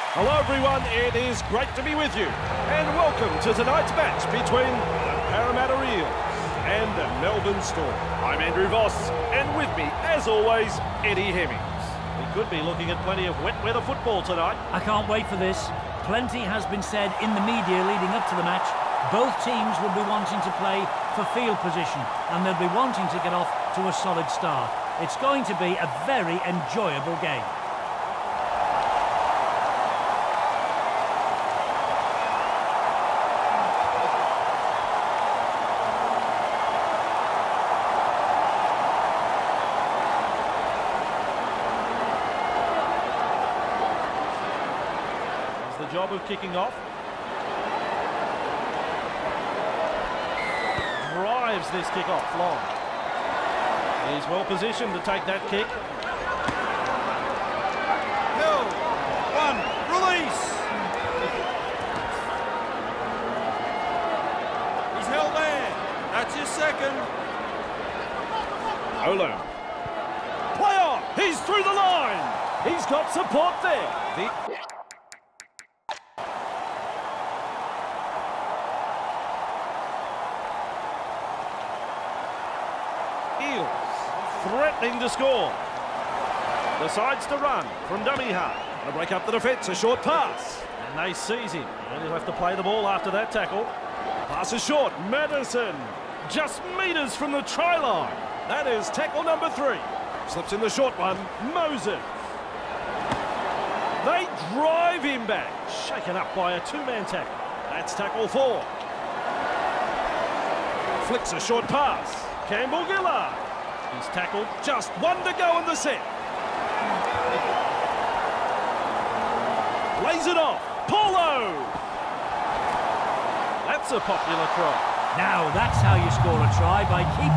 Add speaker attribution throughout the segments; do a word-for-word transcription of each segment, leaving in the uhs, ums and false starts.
Speaker 1: Hello everyone, it is great to be with you and welcome to tonight's match between the Parramatta Eels and the Melbourne Storm. I'm Andrew Voss and with me, as always, Eddie Hemmings. We could be looking at plenty of wet weather football tonight.
Speaker 2: I can't wait for this. Plenty has been said in the media leading up to the match. Both teams will be wanting to play for field position and they'll be wanting to get off to a solid start. It's going to be a very enjoyable game.
Speaker 1: The job of kicking off. Drives this kick off long. He's well positioned to take that kick.
Speaker 3: Hill, one, release. He's held there. That's his second.
Speaker 1: Olo. Play on. He's through the line. He's got support there. The Eels threatening to score. Decides to run from dummy half. To break up the defence, a short pass. And they seize him. And he'll have to play the ball after that tackle. Pass is short. Madison just metres from the try line. That is tackle number three. Slips in the short one. Moses. They drive him back. Shaken up by a two-man tackle. That's tackle four. Flicks a short pass. Campbell Gillard. He's tackled. Just one to go in the set. Lays it off. Paulo. That's a popular try.
Speaker 2: Now that's how you score a try, by keep.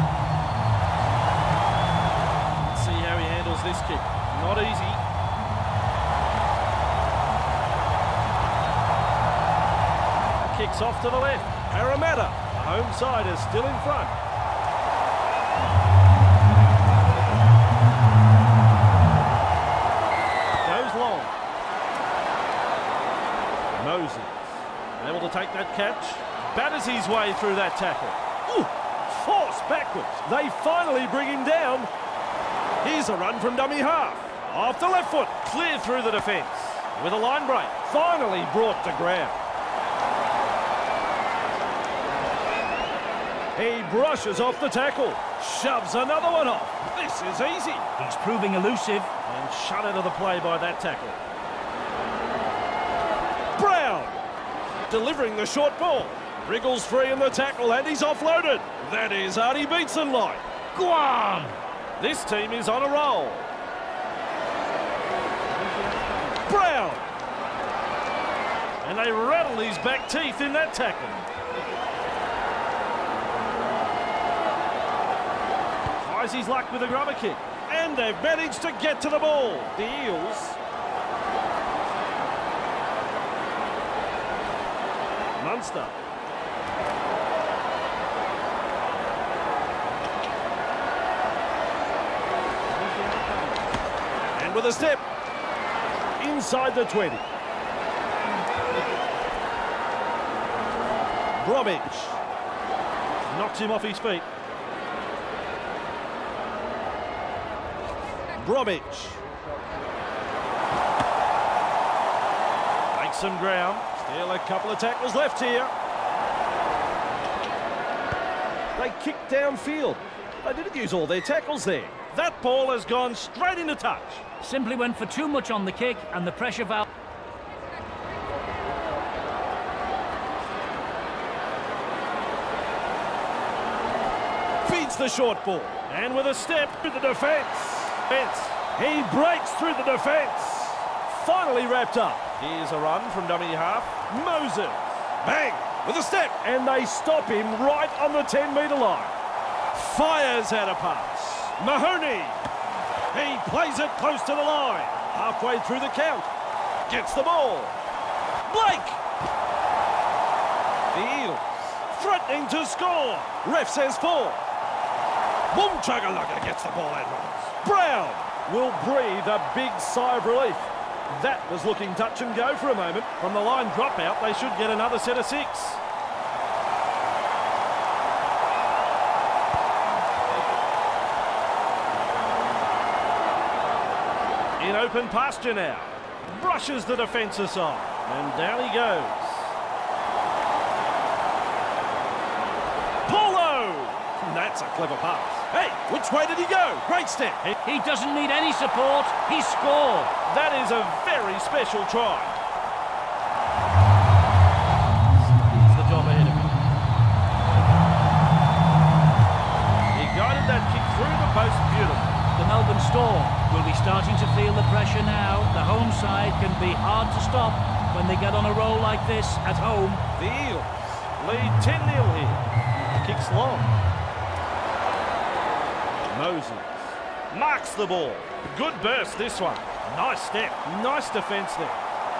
Speaker 1: Let's see how he handles this kick. Not easy. Kicks off to the left. Parramatta. The home side is still in front. Moses, able to take that catch, batters his way through that tackle. Ooh, force backwards. They finally bring him down. Here's a run from dummy half. Off the left foot, clear through the defence. With a line break, finally brought to ground. He brushes off the tackle, shoves another one off. This is easy.
Speaker 2: He's proving elusive.
Speaker 1: And shut out of the play by that tackle. Brown, delivering the short ball. Wriggles free in the tackle and he's offloaded. That is Artie Beetson-like. Guam! This team is on a roll. Brown! And they rattle his back teeth in that tackle. Tries his luck with a grubber kick. And they've managed to get to the ball. The Eels. Munster. And with a step. Inside the twenty. Bromwich. Knocks him off his feet. Bromwich. Makes some ground. Still a couple of tackles left here. They kick downfield. They didn't use all their tackles there. That ball has gone straight into touch.
Speaker 2: Simply went for too much on the kick and the pressure valve.
Speaker 1: Feeds the short ball. And with a step to the defence. He breaks through the defence. Finally wrapped up. Here's a run from dummy half. Moses. Bang! With a step. And they stop him right on the ten metre line. Fires out a pass. Mahoney. He plays it close to the line. Halfway through the count. Gets the ball. Blake. The Eels threatening to score. Ref says four. Boom Chuggalugga gets the ball and runs. Brown will breathe a big sigh of relief. That was looking touch and go for a moment. From the line drop out, they should get another set of six. In open pasture now. Brushes the defence aside. And down he goes. Paulo! That's a clever pass. Hey, which way did he go? Great step.
Speaker 2: He doesn't need any support. He scored.
Speaker 1: That is a very special try. He's the job ahead of him. He guided that kick through the post beautifully.
Speaker 2: The Melbourne Storm will be starting to feel the pressure now. The home side can be hard to stop when they get on a roll like this at home.
Speaker 1: The Eels lead ten nil here. Kicks long. Moses marks the ball. Good burst this one. Nice step. Nice defence there.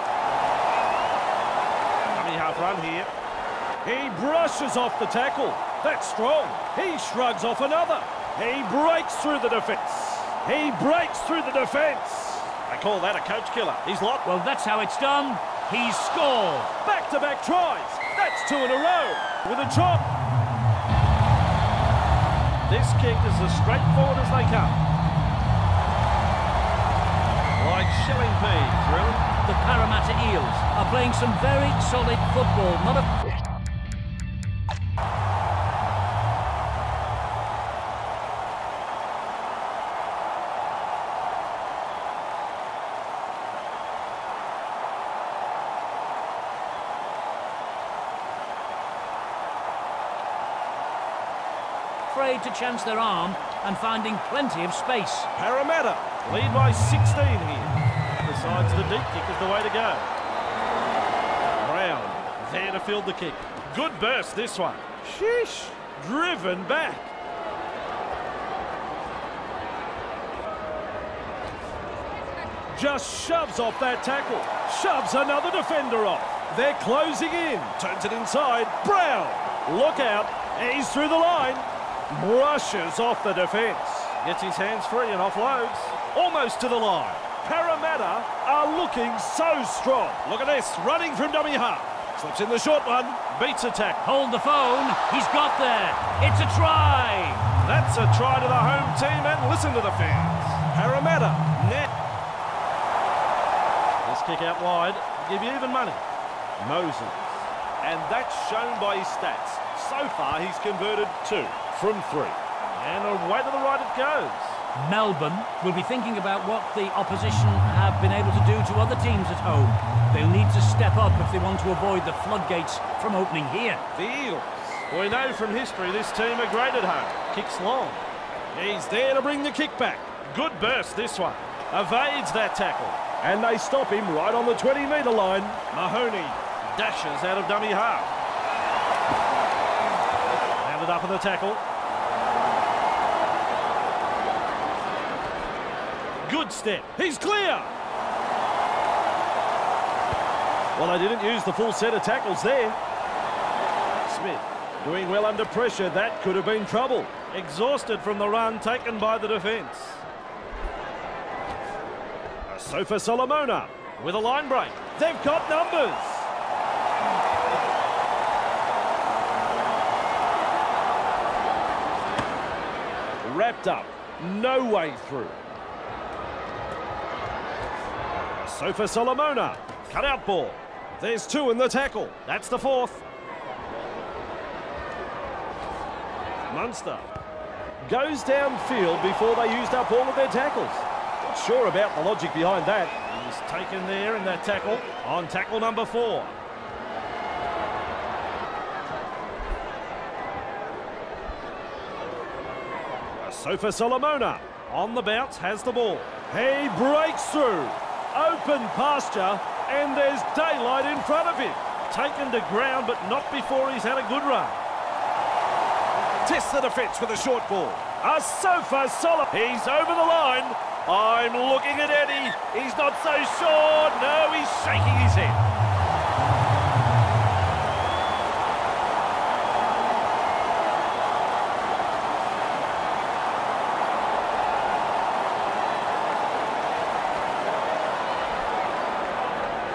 Speaker 1: Dummy half run here. He brushes off the tackle. That's strong. He shrugs off another. He breaks through the defence. He breaks through the defence. I call that a coach killer. He's locked.
Speaker 2: Well, that's how it's done. He's scored.
Speaker 1: Back-to-back tries. That's two in a row. With a chop. This kick is as straightforward as they come. Like shelling peas, really.
Speaker 2: The Parramatta Eels are playing some very solid football. Not a... afraid to chance their arm and finding plenty of space.
Speaker 1: Parramatta lead by sixteen here. Besides, the deep kick is the way to go. Brown there to field the kick. Good burst this one. Sheesh. Driven back. Just shoves off that tackle. Shoves another defender off. They're closing in. Turns it inside. Brown. Look out. He's through the line. Brushes off the defence. Gets his hands free and offloads. Almost to the line. Parramatta are looking so strong. Look at this. Running from dummy half. Slips in the short one. Beats attack.
Speaker 2: Hold the phone. He's got there. It's a try.
Speaker 1: That's a try to the home team, and listen to the fans. Parramatta net. This kick out wide. Give you even money. Moses. And that's shown by his stats. So far, he's converted two from three. And away to the right it goes.
Speaker 2: Melbourne will be thinking about what the opposition have been able to do to other teams at home. They'll need to step up if they want to avoid the floodgates from opening here.
Speaker 1: The Eels. We know from history this team are great at home. Kicks long. He's there to bring the kick back. Good burst this one. Evades that tackle. And they stop him right on the twenty metre line. Mahoney dashes out of dummy half. Landed up in the tackle. Good step. He's clear. Well, they didn't use the full set of tackles there. Smith doing well under pressure. That could have been trouble. Exhausted from the run taken by the defence. Sofa Solomona with a line break. They've got numbers. Wrapped up. No way through. Sofa Solomona. Cut out ball. There's two in the tackle. That's the fourth. Munster goes downfield before they used up all of their tackles. Not sure about the logic behind that. He's taken there in that tackle on tackle number four. Sofa Solomona on the bounce has the ball. He breaks through. Open pasture, and there's daylight in front of him. Taken to ground, but not before he's had a good run. Tests the defence with a short ball. A Sofa Solomona. He's over the line. I'm looking at Eddie. He's not so sure. No, he's shaking his head.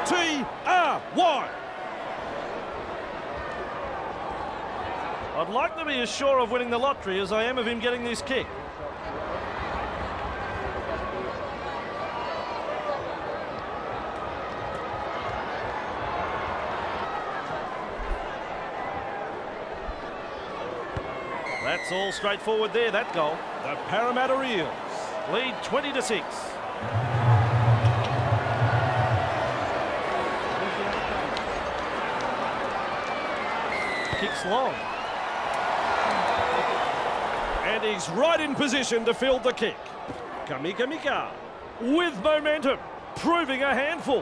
Speaker 1: T R Y. I'd like to be as sure of winning the lottery as I am of him getting this kick. That's all straightforward there, that goal. The Parramatta Eels lead twenty to six. Kicks long. And he's right in position to field the kick. Kamika Mika with momentum, proving a handful.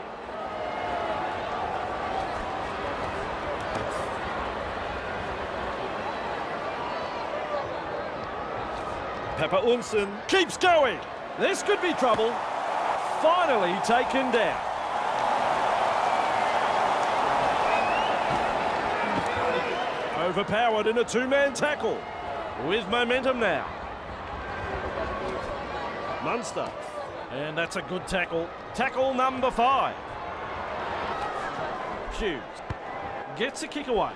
Speaker 1: Pepper Unsen keeps going. This could be trouble. Finally taken down. Overpowered in a two-man tackle. With momentum now. Munster. And that's a good tackle. Tackle number five. Hughes gets a kick away.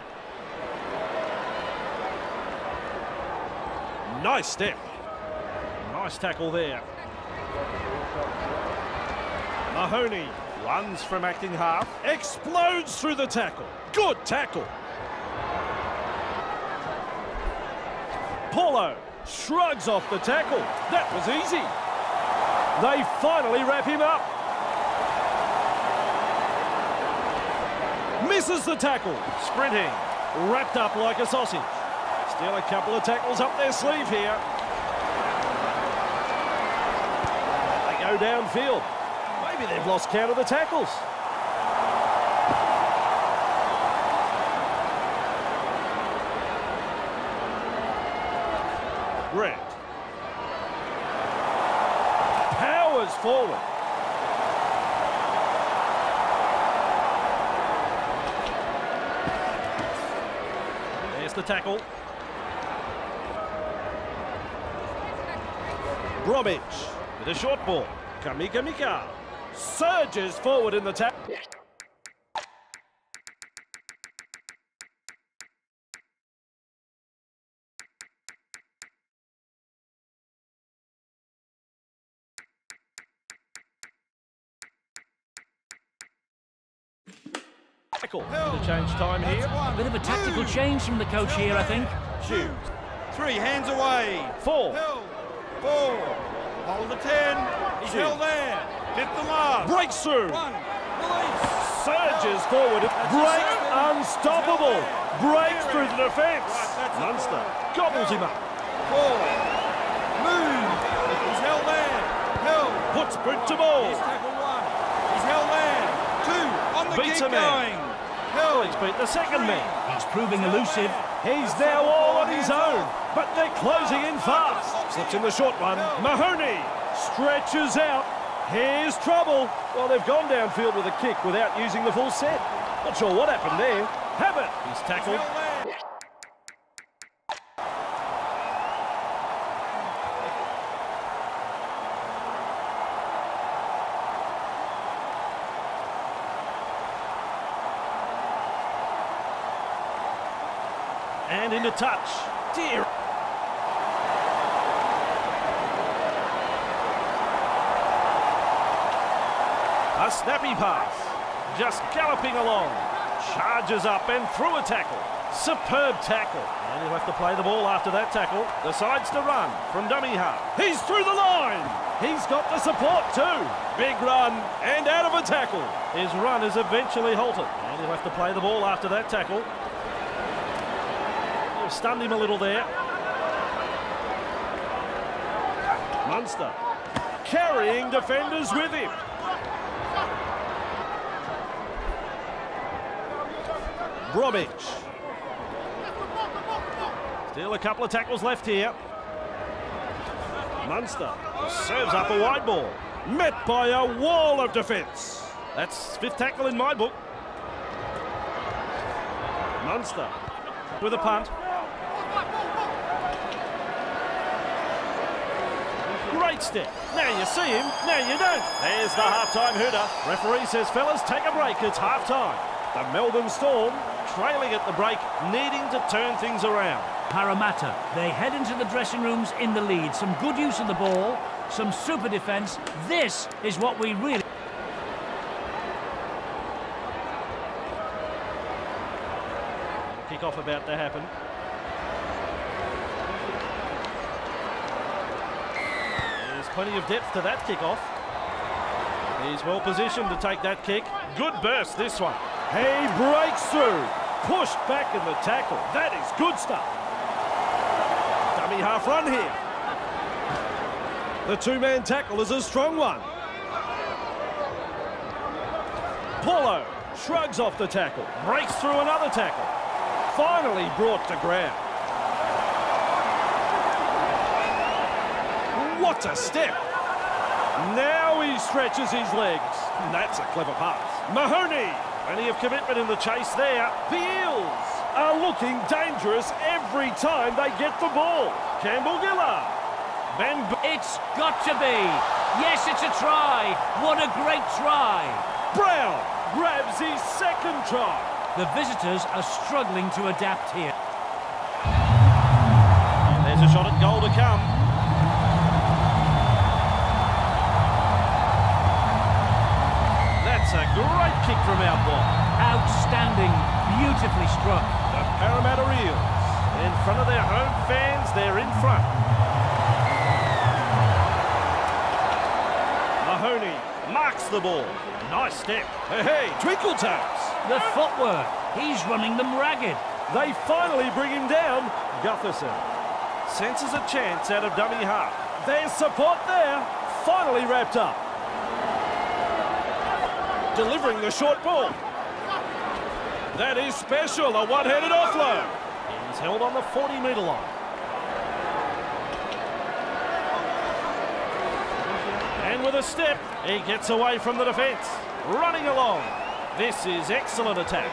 Speaker 1: Nice step. Nice tackle there. Mahoney runs from acting half. Explodes through the tackle. Good tackle. Paulo shrugs off the tackle. That was easy. They finally wrap him up. Misses the tackle. Sprinting. Wrapped up like a sausage. Still a couple of tackles up their sleeve here. They go downfield. Maybe they've lost count of the tackles. Red. Powers forward. There's the tackle. Bromwich with a short ball. Kamika Mika surges forward in the tackle. Bit of change time here.
Speaker 2: A bit of a tactical change from the coach here, I think.
Speaker 3: Hughes. Three hands away.
Speaker 1: Four.
Speaker 3: Held. Four. Hold the ten. He's held there. Fifth and last.
Speaker 1: Breaks through.
Speaker 3: One. Release.
Speaker 1: Surges forward. Break unstoppable. Breaks through the defence. Munster gobbles him up.
Speaker 3: Four. Move. He's held there. Held.
Speaker 1: Puts boot to ball.
Speaker 3: He's tackle one. He's held there. Two. On the
Speaker 1: Beats
Speaker 3: keep
Speaker 1: a man.
Speaker 3: going.
Speaker 1: Well, he's beat the second man.
Speaker 2: He's proving elusive.
Speaker 1: He's now all on his own, but they're closing in fast. Slips in the short one. Mahoney stretches out. Here's trouble. Well, they've gone downfield with a kick without using the full set. Not sure what happened there. Habit. He's tackled. And into touch. Dear. A snappy pass. Just galloping along. Charges up and through a tackle. Superb tackle. And he'll have to play the ball after that tackle. Decides to run from dummy half. He's through the line. He's got the support too. Big run and out of a tackle. His run is eventually halted. And he'll have to play the ball after that tackle. Stunned him a little there. Munster carrying defenders with him. Bromwich. Still a couple of tackles left here. Munster serves up a wide ball. Met by a wall of defence. That's fifth tackle in my book. Munster with a punt. Great step. Now you see him, now you don't. There's the half-time hooter. Referee says, fellas, take a break, it's half-time. The Melbourne Storm trailing at the break, needing to turn things around.
Speaker 2: Parramatta, they head into the dressing rooms in the lead. Some good use of the ball, some super defence. This is what we really...
Speaker 1: Kick-off about to happen. There's plenty of depth to that kick-off. He's well positioned to take that kick. Good burst, this one. He breaks through. Pushed back in the tackle. That is good stuff. Dummy half run here. The two-man tackle is a strong one. Paulo shrugs off the tackle. Breaks through another tackle. Finally brought to ground. What a step. Now he stretches his legs. That's a clever pass. Mahoney. Plenty of commitment in the chase there. The Eels are looking dangerous every time they get the ball. Campbell Gillard. Ben
Speaker 2: It's got to be. Yes, it's a try. What a great try.
Speaker 1: Brown grabs his second try.
Speaker 2: The visitors are struggling to adapt here.
Speaker 1: There's a shot at goal to come. That's a great kick from out wide.
Speaker 2: Outstanding, beautifully struck.
Speaker 1: The Parramatta Eels, in front of their home fans, they're in front. Mahoney marks the ball. Nice step. Hey, hey, twinkle toes.
Speaker 2: The footwork, he's running them ragged.
Speaker 1: They finally bring him down. Gutherson senses a chance out of dummy half. There's support there. Finally wrapped up. Delivering the short ball. That is special, a one-handed offload. He's held on the forty metre line. And with a step, he gets away from the defence. Running along. This is excellent attack.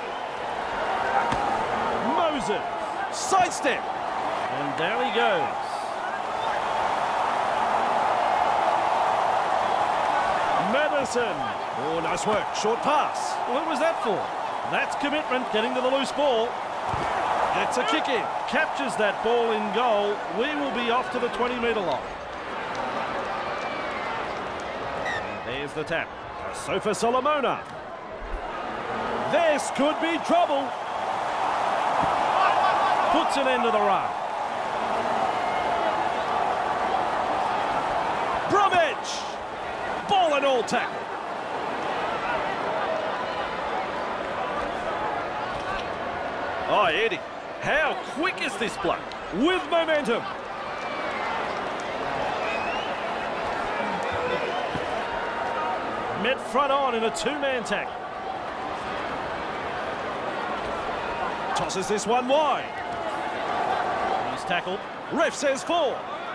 Speaker 1: Moses, sidestep. And down he goes. Madison. Oh, nice work. Short pass. What was that for? That's commitment, getting to the loose ball. Gets a kick in. Captures that ball in goal. We will be off to the twenty metre line. And there's the tap. Sofa Solomona. This could be trouble. Puts an end to the run. Bromwich. Ball and all tackle. Oh, Eddie, how quick is this bloke? With momentum. Met front on in a two-man tackle. Tosses this one wide. He's tackled. Ref says four.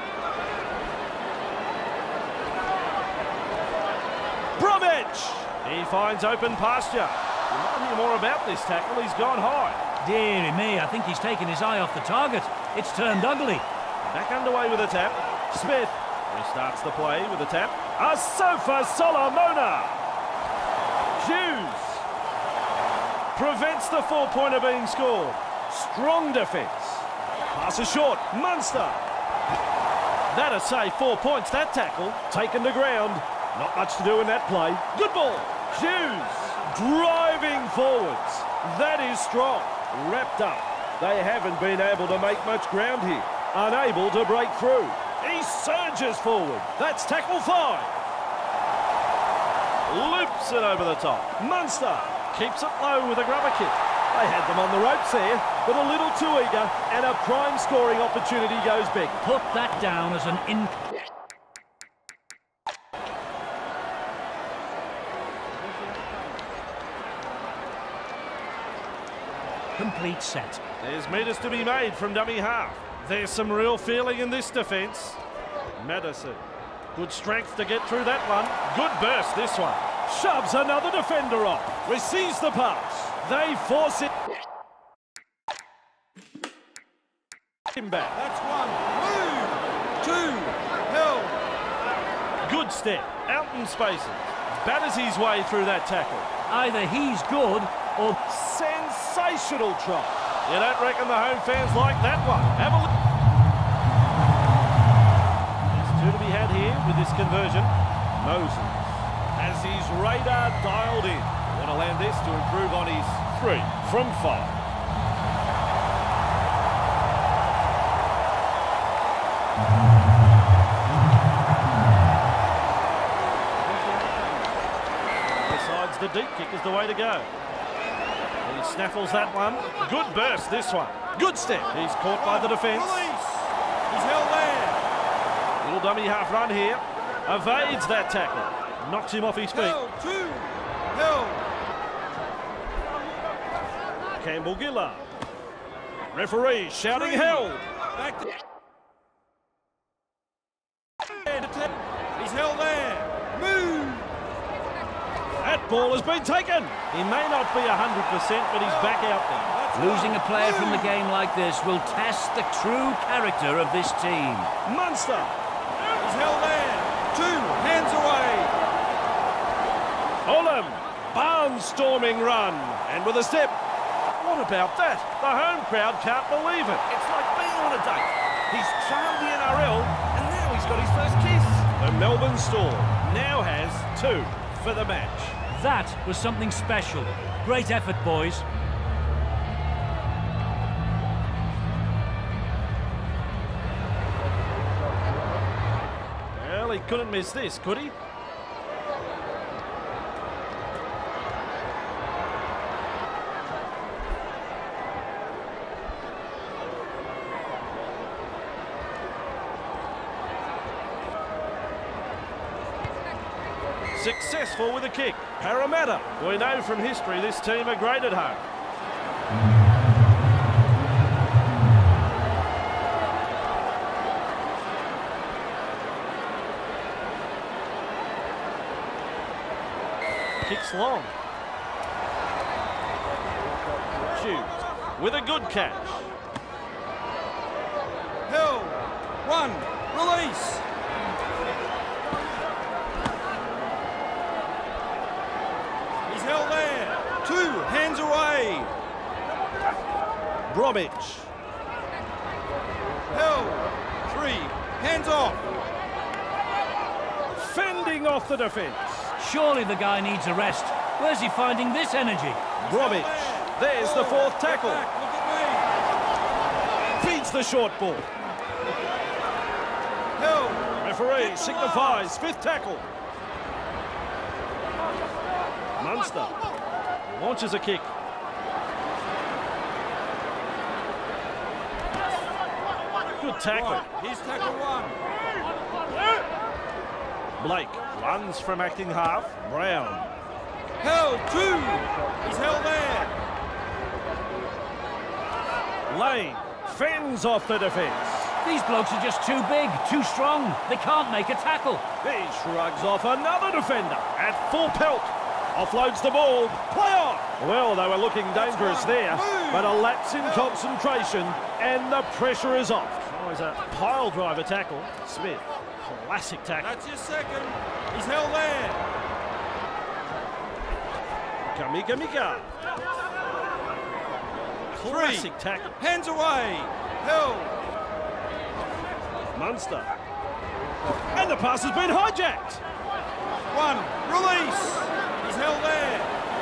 Speaker 1: Bromwich. He finds open pasture. You might hear more about this tackle. He's gone high.
Speaker 2: Deary me, I think he's taken his eye off the target. It's turned ugly.
Speaker 1: Back underway with a tap. Smith restarts the play with a tap. A Sofa Solomona. Hughes prevents the four-pointer being scored. Strong defence. Passes short. Munster. That'll say four points, that tackle. Taken to ground. Not much to do in that play. Good ball. Hughes driving forwards. That is strong. Wrapped up. They haven't been able to make much ground here. Unable to break through. He surges forward. That's tackle five. Loops it over the top. Munster keeps it low with a grubber kick. They had them on the ropes there, but a little too eager, and a prime scoring opportunity goes big.
Speaker 2: Put that down as an in... complete set.
Speaker 1: There's metres to be made from dummy half. There's some real feeling in this defence. Madison. Good strength to get through that one. Good burst, this one. Shoves another defender off. Receives the pass. They force it. Him back.
Speaker 3: That's one. Move. Two. Held.
Speaker 1: Good step, out in spaces. Batters his way through that tackle.
Speaker 2: Either he's good or...
Speaker 1: Sensational try. You don't reckon the home fans like that one? Have a look. There's two to be had here with this conversion. Moses has his radar dialed in. Want to land this to improve on his three from five. Decides the deep kick is the way to go. He snaffles that one. Good burst, this one. Good step. He's caught by the defence.
Speaker 3: He's held there.
Speaker 1: Little dummy half run here. Evades that tackle. Knocks him off his feet.
Speaker 3: Held, two. Held.
Speaker 1: Campbell Gillard. Referee shouting
Speaker 3: Three.
Speaker 1: held.
Speaker 3: Back to... He's held there. Move.
Speaker 1: That ball has been taken. He may not be one hundred percent, but he's back out there.
Speaker 2: Losing a player from the game like this will test the true character of this team.
Speaker 1: Munster.
Speaker 3: He's held there. Two. Hands away.
Speaker 1: Olam. Barnstorming run. And with a step. What about that? The home crowd can't believe it. It's like being on a date. He's charmed the N R L, and now he's got his first kiss. The Melbourne Storm now has two for the match.
Speaker 2: That was something special. Great effort, boys.
Speaker 1: Well, he couldn't miss this, could he? Successful with a kick. Parramatta. We know from history this team are great at home. Kicks long. Shoots with a good catch.
Speaker 3: Held. One. Release. Held there. Two. Hands away.
Speaker 1: Bromwich.
Speaker 3: Held. Three. Hands off.
Speaker 1: Fending off the defence.
Speaker 2: Surely the guy needs a rest. Where's he finding this energy?
Speaker 1: Bromwich. There's the fourth tackle.
Speaker 3: Look at
Speaker 1: Feeds the short ball.
Speaker 3: me. Held.
Speaker 1: Referee signifies fifth tackle. Munster launches a kick. Good tackle.
Speaker 3: Here's tackle one.
Speaker 1: Blake runs from acting half. Brown.
Speaker 3: Held. Two. He's held there.
Speaker 1: Lane fends off the defence.
Speaker 2: These blokes are just too big, too strong. They can't make a tackle.
Speaker 1: He shrugs off another defender at full pelt. Offloads the ball. Play on. Well, they were looking dangerous there, but a lapse in concentration and the pressure is off. Tries a pile driver tackle. Smith, classic tackle.
Speaker 3: That's your second. He's held there.
Speaker 1: Kamika Mika. Classic tackle.
Speaker 3: Hands away. Held.
Speaker 1: Munster. And the pass has been hijacked.
Speaker 3: One. Release. He's held there.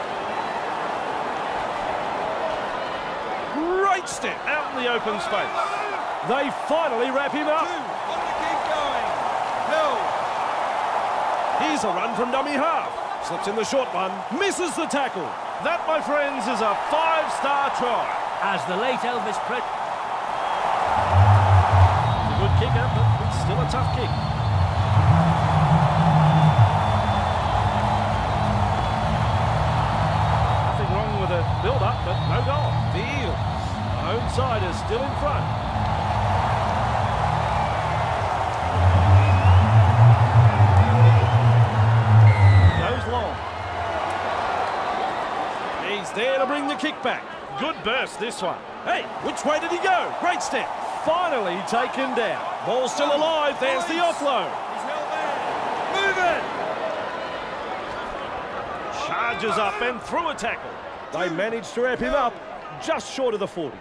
Speaker 1: Great step out in the open space. They finally wrap him up.
Speaker 3: Two. On to keep going. Held.
Speaker 1: Here's a run from dummy half. Slips in the short one. Misses the tackle. That, my friends, is a five-star try.
Speaker 2: As the late Elvis Presley...
Speaker 1: A good kicker, but it's still a tough kick. Build-up, but no goal. The Eels. The home side is still in front. Goes long. He's there to bring the kick back. Good burst, this one. Hey, which way did he go? Great step. Finally taken down. Ball still alive. There's the offload.
Speaker 3: He's held there.
Speaker 1: charges up and through a tackle. They managed to wrap him up just short of the forty.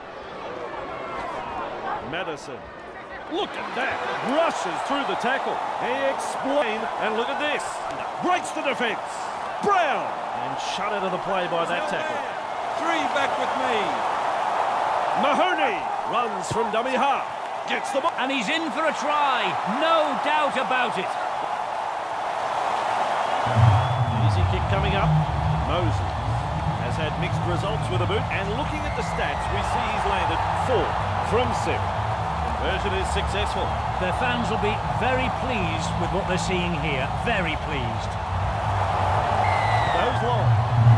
Speaker 1: Madison. Look at that. Rushes through the tackle. He explained, and look at this. Breaks the defence. Brown. And shut out of the play by that tackle.
Speaker 3: Three back with me.
Speaker 1: Mahoney runs from dummy half. Gets the ball.
Speaker 2: And he's in for a try. No doubt about it.
Speaker 1: Easy kick coming up. Moses has had mixed results with a boot. And looking at the stats, we see he's landed four from seven. Conversion is successful.
Speaker 2: Their fans will be very pleased with what they're seeing here. Very pleased.
Speaker 1: Goes long.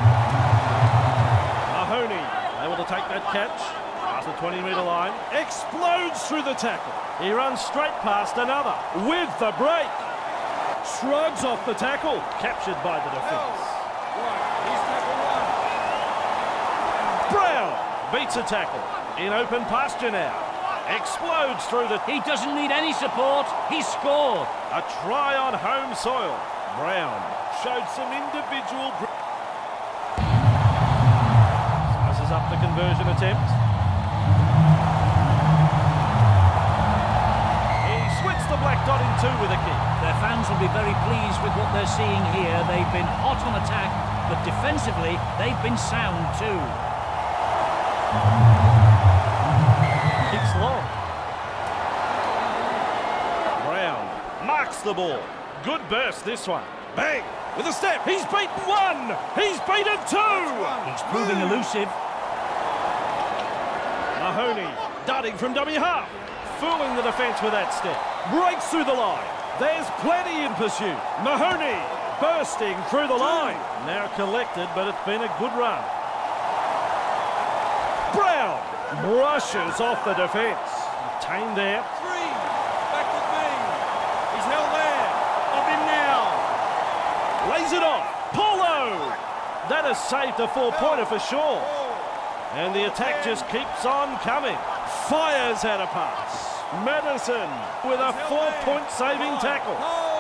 Speaker 1: Mahoney able to take that catch. Past the twenty metre line. Explodes through the tackle. He runs straight past another. With the break. Shrugs off the tackle. Captured by the defence.
Speaker 3: Right, he's tackle one.
Speaker 1: Brown beats a tackle. In open pasture now. Explodes through the...
Speaker 2: He doesn't need any support. He scored.
Speaker 1: A try on home soil. Brown showed some individual... Sizes up the conversion attempt. He splits the black dot in two with a kick.
Speaker 2: Their fans will be very pleased with what they're seeing here. They've been hot on attack, but defensively, they've been sound too.
Speaker 1: Kicks long. Brown marks the ball. Good burst this one. Bang! With a step. He's beaten one. He's beaten two.
Speaker 2: He's proving elusive.
Speaker 1: Mahoney darting from dummy half. Fooling the defence with that step. Breaks through the line. There's plenty in pursuit. Mahoney bursting through the line. Now collected, but it's been a good run. Brown brushes off the defence. Tamed there.
Speaker 3: Three back with me. He's held there. Off him now.
Speaker 1: Lays it off. Paulo! That has saved a four-pointer for sure. And the attack just keeps on coming. Fires out a pass. Madison with a four-point saving tackle.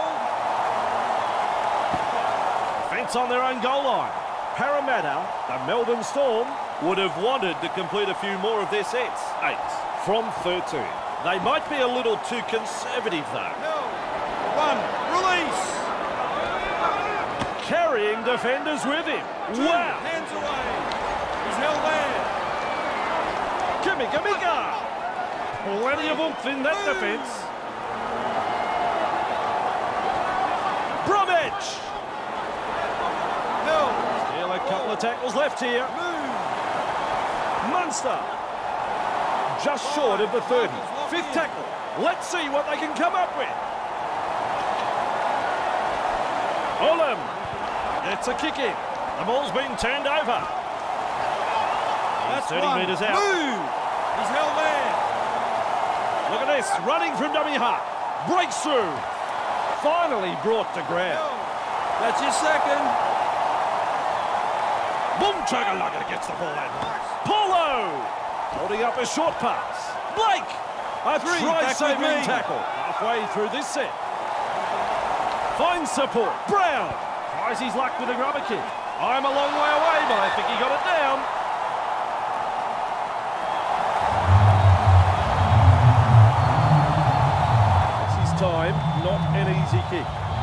Speaker 1: Defence on their own goal line. Parramatta, the Melbourne Storm, would have wanted to complete a few more of their sets. Eight from thirteen. They might be a little too conservative though.
Speaker 3: One, release.
Speaker 1: Carrying defenders with him.
Speaker 3: Two,
Speaker 1: Wow.
Speaker 3: hands away. He's held there.
Speaker 1: Kimika Mika. Plenty of oomph in that defence. Bromwich.
Speaker 3: Held.
Speaker 1: Still a couple of tackles left here.
Speaker 3: Move.
Speaker 1: Munster. Just short of the thirty. Fifth tackle. Let's see what they can come up with. Olam. It's a kick in. The ball's been turned over.
Speaker 3: That's
Speaker 1: thirty
Speaker 3: one.
Speaker 1: metres out.
Speaker 3: Move. He's held there.
Speaker 1: Look at this. Running from dummy half. Breaks through. Finally brought to ground.
Speaker 3: That's your second.
Speaker 1: Boom chugga-lugga gets the ball out. Paulo holding up a short pass. Blake, a
Speaker 3: Three, back with
Speaker 1: try-saving
Speaker 3: me.
Speaker 1: tackle halfway through this set. Finds support. Brown tries his luck with a grubber kick. I'm a long way away, but I think he got it down. This is time, not an easy kick.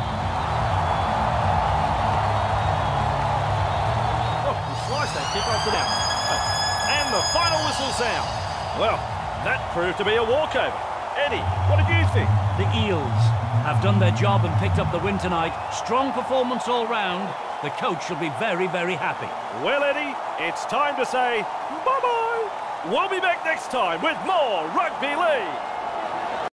Speaker 1: Slice that kick off the down. And the final whistle sound. Well, that proved to be a walkover. Eddie, what did you think?
Speaker 2: The Eels have done their job and picked up the win tonight. Strong performance all round. The coach will be very, very happy.
Speaker 1: Well, Eddie, it's time to say bye-bye. We'll be back next time with more Rugby League.